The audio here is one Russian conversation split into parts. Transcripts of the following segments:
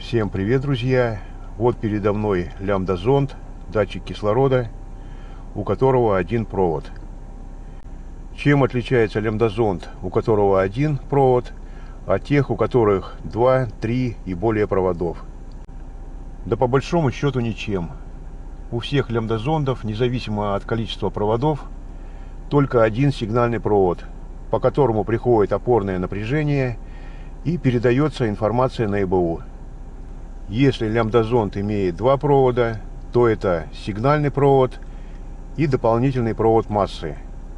Всем привет, друзья! Вот передо мной лямбда-зонд, датчик кислорода, у которого один провод. Чем отличается лямбда-зонд, у которого один провод, от тех, у которых 2, 3 и более проводов? Да по большому счету ничем. У всех лямбда-зондов, независимо от количества проводов, только один сигнальный провод, по которому приходит опорное напряжение и передается информация на ЭБУ. Если лямбда-зонд имеет два провода, то это сигнальный провод и дополнительный провод массы.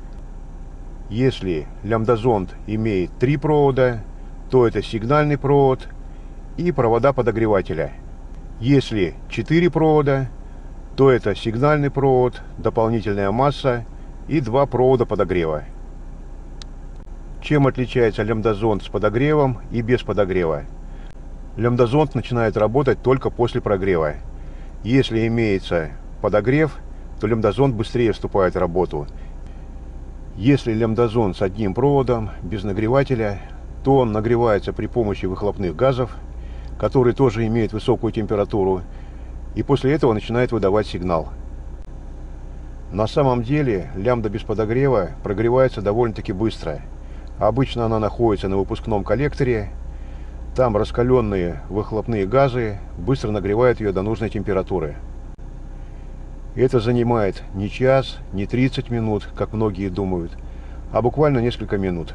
Если лямбда-зонд имеет три провода, то это сигнальный провод и провода подогревателя. Если 4 провода, то это сигнальный провод, дополнительная масса и два провода подогрева. Чем отличается лямбда-зонд с подогревом и без подогрева? Лямбда-зонд начинает работать только после прогрева. Если имеется подогрев, то лямбда-зонд быстрее вступает в работу. Если лямбда-зонд с одним проводом, без нагревателя, то он нагревается при помощи выхлопных газов, которые тоже имеют высокую температуру, и после этого начинает выдавать сигнал. На самом деле лямбда без подогрева прогревается довольно-таки быстро. Обычно она находится на выпускном коллекторе. Там раскаленные выхлопные газы быстро нагревают ее до нужной температуры. Это занимает не час, не 30 минут, как многие думают, а буквально несколько минут.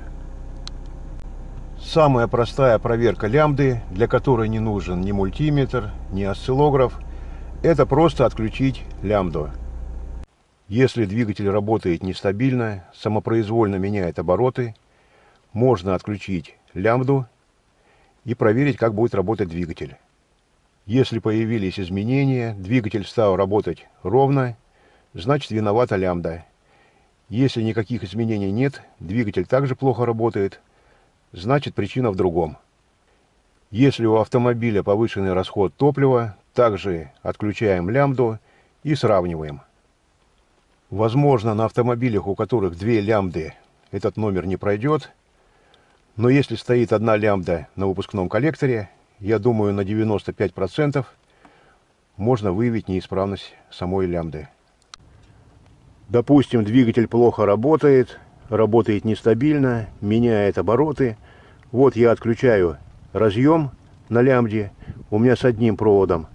Самая простая проверка лямбды, для которой не нужен ни мультиметр, ни осциллограф, это просто отключить лямбду. Если двигатель работает нестабильно, самопроизвольно меняет обороты, можно отключить лямбду и проверить, как будет работать двигатель. Если появились изменения, двигатель стал работать ровно, значит виновата лямбда. Если никаких изменений нет, двигатель также плохо работает, значит причина в другом. Если у автомобиля повышенный расход топлива, также отключаем лямбду и сравниваем. Возможно, на автомобилях, у которых две лямбды, этот номер не пройдет. Но если стоит одна лямбда на выпускном коллекторе, я думаю, на 95% можно выявить неисправность самой лямбды. Допустим, двигатель плохо работает, работает нестабильно, меняет обороты. Вот я отключаю разъем на лямбде, у меня с одним проводом,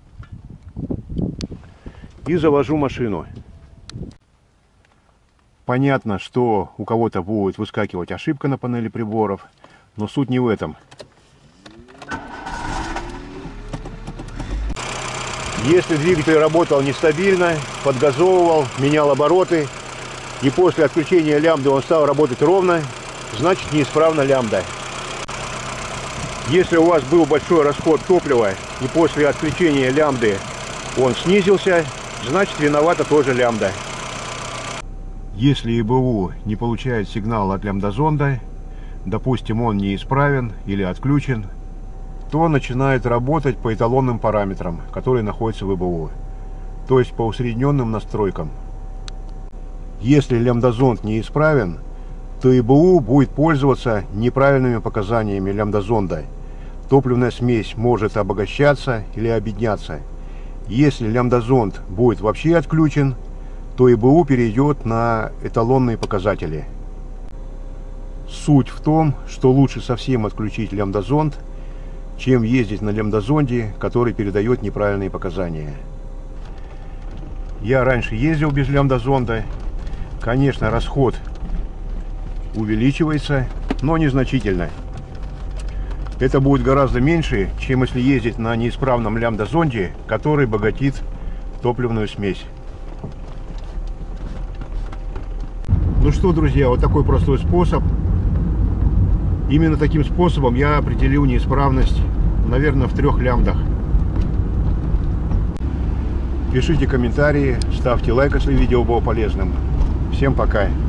и завожу машину. Понятно, что у кого-то будет выскакивать ошибка на панели приборов, но суть не в этом. Если двигатель работал нестабильно, подгазовывал, менял обороты, и после отключения лямбды он стал работать ровно, значит неисправна лямбда. Если у вас был большой расход топлива, и после отключения лямбды он снизился, значит виновата тоже лямбда. Если ЭБУ не получает сигнал от лямбда-зонда, допустим, он неисправен или отключен, то начинает работать по эталонным параметрам, которые находятся в ЭБУ, то есть по усредненным настройкам. Если лямбда-зонд неисправен, то ЭБУ будет пользоваться неправильными показаниями лямбда-зонда. Топливная смесь может обогащаться или обедняться. Если лямбда-зонд будет вообще отключен, то ЭБУ перейдет на эталонные показатели. Суть в том, что лучше совсем отключить лямбда-зонд, чем ездить на лямбда-зонде, который передает неправильные показания. Я раньше ездил без лямбда-зонда. Конечно, расход увеличивается, но незначительно. Это будет гораздо меньше, чем если ездить на неисправном лямбда-зонде, который богатит топливную смесь. Ну что, друзья, вот такой простой способ. Именно таким способом я определил неисправность, наверное, в 3 лямбдах. Пишите комментарии, ставьте лайк, если видео было полезным. Всем пока!